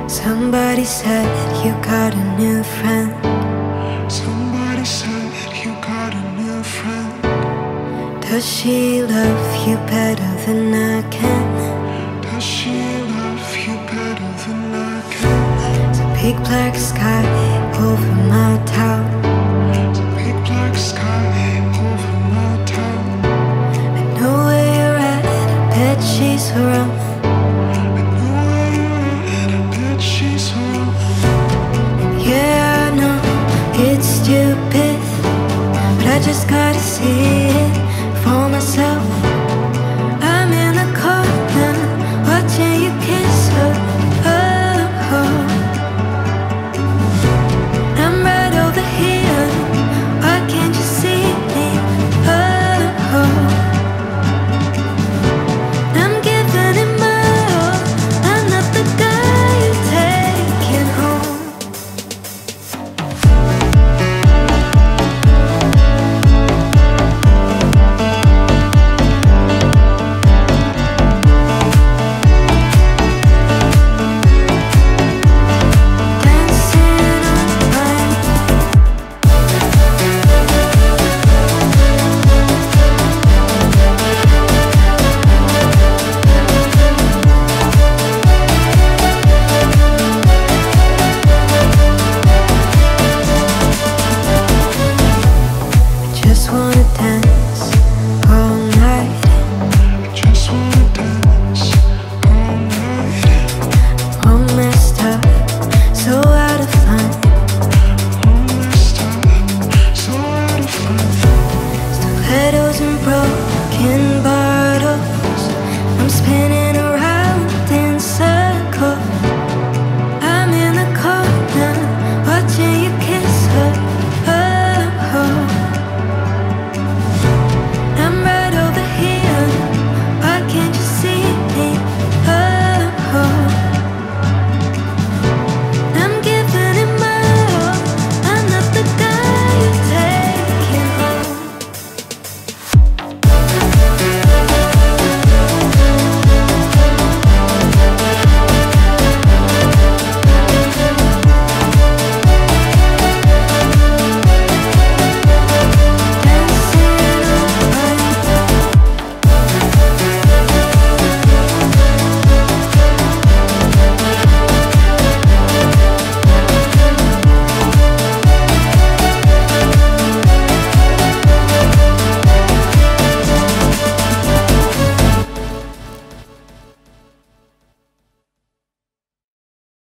Somebody said you got a new friend. Somebody said you got a new friend. Does she love you better than I can? Does she love you better than I can? There's a big black sky over my town. There's a big black sky over my town. I know where you're at, I bet she's around.